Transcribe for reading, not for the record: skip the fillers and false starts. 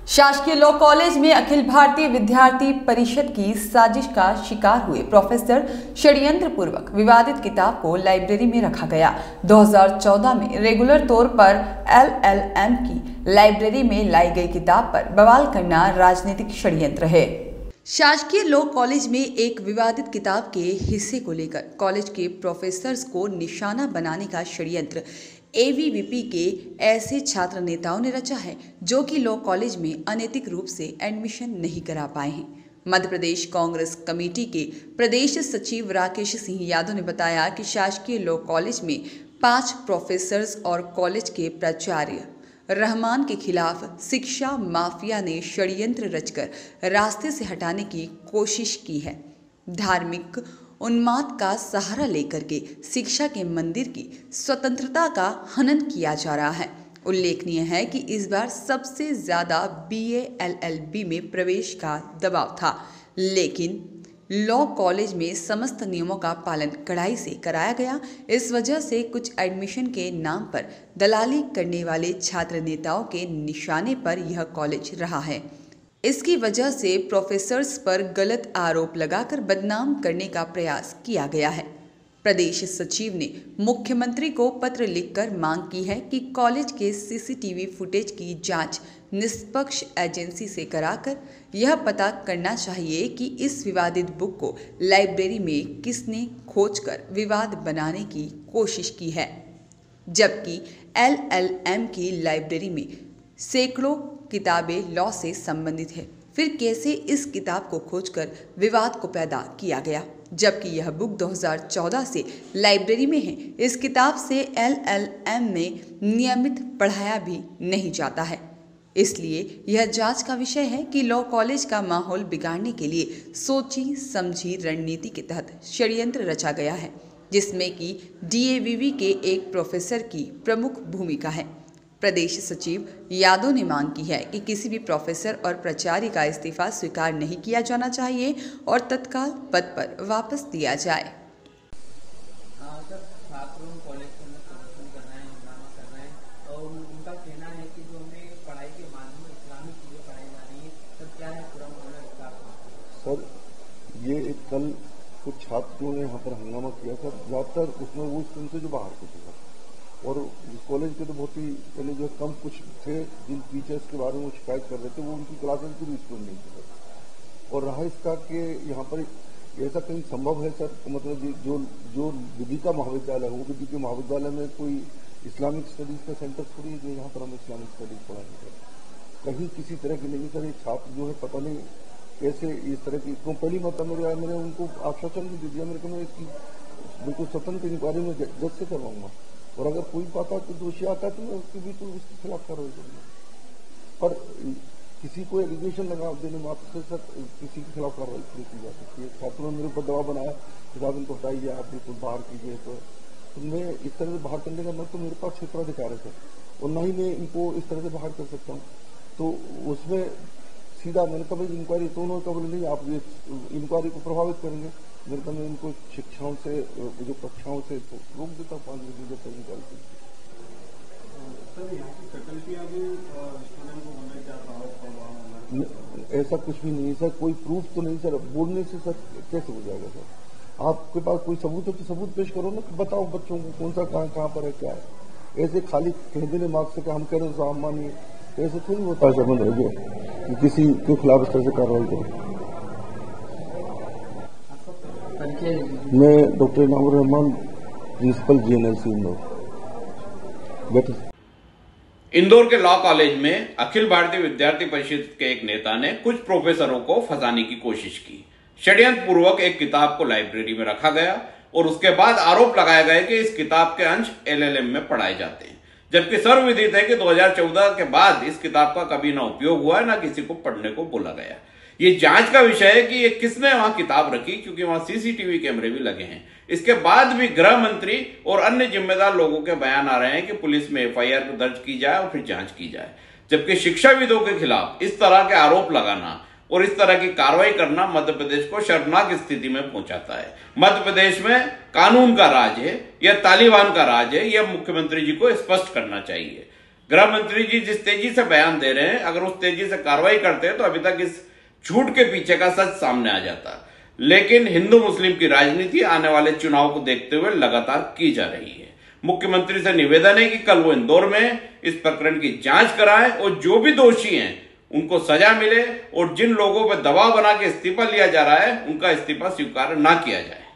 शासकीय law college में अखिल भारतीय विद्यार्थी परिषद की साजिश का शिकार हुए प्रोफेसर षड्यंत्र पूर्वक विवादित किताब को लाइब्रेरी में रखा गया। 2014 में रेगुलर तौर पर LLM की लाइब्रेरी में लाई गई किताब पर बवाल करना राजनीतिक षड्यंत्र है। शासकीय लॉ कॉलेज में एक विवादित किताब के हिस्से को लेकर कॉलेज के प्रोफेसर्स को निशाना बनाने का षड्यंत्र ABVP के ऐसे छात्र नेताओं ने रचा है जो कि लॉ कॉलेज में अनैतिक रूप से एडमिशन नहीं करा पाए हैं। मध्य प्रदेश कांग्रेस कमेटी के प्रदेश सचिव राकेश सिंह यादव ने बताया कि शासकीय लॉ कॉलेज में 5 प्रोफेसर्स और कॉलेज के प्राचार्य रहमान के खिलाफ शिक्षा माफिया ने षड्यंत्र रचकर रास्ते से हटाने की कोशिश की है। धार्मिक उन्माद का सहारा लेकर के शिक्षा के मंदिर की स्वतंत्रता का हनन किया जा रहा है। उल्लेखनीय है कि इस बार सबसे ज्यादा BA LLB में प्रवेश का दबाव था, लेकिन लॉ कॉलेज में समस्त नियमों का पालन कड़ाई से कराया गया। इस वजह से कुछ एडमिशन के नाम पर दलाली करने वाले छात्र नेताओं के निशाने पर यह कॉलेज रहा है। इसकी वजह से प्रोफेसर्स पर गलत आरोप लगाकर बदनाम करने का प्रयास किया गया है। प्रदेश सचिव ने मुख्यमंत्री को पत्र लिखकर मांग की है कि कॉलेज के CCTV फुटेज की जांच निष्पक्ष एजेंसी से कराकर यह पता करना चाहिए कि इस विवादित बुक को लाइब्रेरी में किसने खोजकर विवाद बनाने की कोशिश की है, जबकि LLM की लाइब्रेरी में सैकड़ों किताबें लॉ से संबंधित है। फिर कैसे इस किताब को खोजकर विवाद को पैदा किया गया, जबकि यह बुक 2014 से लाइब्रेरी में है। इस किताब से LLM में नियमित पढ़ाया भी नहीं जाता है। इसलिए यह जांच का विषय है कि लॉ कॉलेज का माहौल बिगाड़ने के लिए सोची समझी रणनीति के तहत षड्यंत्र रचा गया है, जिसमें कि DAVV के एक प्रोफेसर की प्रमुख भूमिका है। प्रदेश सचिव यादव ने मांग की है कि किसी भी प्रोफेसर और प्राचार्य का इस्तीफा स्वीकार नहीं किया जाना चाहिए और तत्काल पद पर वापस दिया जाए। सर, ये एक कल कुछ छात्रों ने यहाँ पर हंगामा किया था, ज्यादातर उसमें वो स्कूल से जो बाहर के थे और कॉलेज के तो बहुत ही पहले जो कम कुछ थे जिन टीचर्स के बारे में वो शिकायत कर रहे थे, वो उनकी क्लासेस के भी स्टूडेंट नहीं थे। और रहा इसका कि यहाँ पर ऐसा कहीं संभव है सर, मतलब जो विधि का महाविद्यालय हो, विधि के महाविद्यालय में कोई इस्लामिक स्टडीज का सेंटर थोड़ी है जो यहाँ पर हम इस्लामिक स्टडीज पढ़ाएंगे। कहीं किसी तरह की नहीं सर, ये छात्र जो है पता नहीं कैसे इस तरह की, तो पहली मतलब मैंने उनको आश्वासन भी दे दिया, मेरे को मैं इसकी बिल्कुल स्वतंत्र इंक्वायरी में जज से करवाऊंगा और अगर कोई पाता तो दोषी आता तो मैं उसके बिल्कुल उसके खिलाफ कार्रवाई करूंगा। पर किसी को एलिगेशन लगा देने मात्र से सर किसी के खिलाफ कार्रवाई नहीं की जा सकती है। छात्रों ने मेरे ऊपर दबाव बनाया कि साहब इनको हटाइए, आप बिल्कुल बाहर कीजिए, तो मैं इस तरह से बाहर करने का न तो मेरे पास क्षेत्राधिकार है सर और न ही मैं इनको इस तरह से बाहर कर सकता हूँ। तो उसमें सीधा मैंने कहा भाई इंक्वायरी, तो उन्होंने कहा बोले नहीं आप ये इंक्वायरी को प्रभावित करेंगे। मेरे को मैं इनको शिक्षाओं से जो कक्षाओं से तो रोक देता 5 बजे जब तक निकालती। ऐसा कुछ भी नहीं सर, कोई प्रूफ तो नहीं सर, बोलने से सर कैसे हो जाएगा सर? आपके पास कोई सबूत है तो सबूत पेश करो ना, बताओ बच्चों को कौन सा कहाँ पर है क्या है। ऐसे खाली कह देने मार्क्स से हम कह रहे हो आप मानिए, ऐसे थोड़ी होता है सर। मतलब किसी के खिलाफ इस तरह से कार्रवाई करें। मैं doctor Inamur Rahman, principal GNLC Indore. Indore के लॉ कॉलेज में अखिल भारतीय विद्यार्थी परिषद के एक नेता ने कुछ प्रोफेसरों को फंसाने की कोशिश की। षड्यंत्र पूर्वक एक किताब को लाइब्रेरी में रखा गया और उसके बाद आरोप लगाया गया कि इस किताब के अंश LLM में पढ़ाए जाते हैं, जबकि सर्वविदित है कि 2014 के बाद इस किताब का कभी ना उपयोग हुआ है, ना किसी को पढ़ने को बोला गया। ये जांच का विषय है कि ये किसने वहां किताब रखी, क्योंकि वहां CCTV कैमरे भी लगे हैं। इसके बाद भी गृह मंत्री और अन्य जिम्मेदार लोगों के बयान आ रहे हैं कि पुलिस में FIR दर्ज की जाए और फिर जांच की जाए, जबकि शिक्षाविदों के खिलाफ इस तरह के आरोप लगाना और इस तरह की कार्रवाई करना मध्य प्रदेश को शर्मनाक स्थिति में पहुंचाता है। मध्य प्रदेश में कानून का राज है या तालिबान का राज है, यह मुख्यमंत्री जी को स्पष्ट करना चाहिए। गृह मंत्री जी जिस तेजी से बयान दे रहे हैं, अगर उस तेजी से कार्रवाई करते हैं तो अभी तक इस झूठ के पीछे का सच सामने आ जाता। लेकिन हिंदू मुस्लिम की राजनीति आने वाले चुनाव को देखते हुए लगातार की जा रही है। मुख्यमंत्री से निवेदन है कि कल वो इंदौर में इस प्रकरण की जांच कराएं और जो भी दोषी हैं उनको सजा मिले, और जिन लोगों पर दबाव बना के इस्तीफा लिया जा रहा है उनका इस्तीफा स्वीकार ना किया जाए।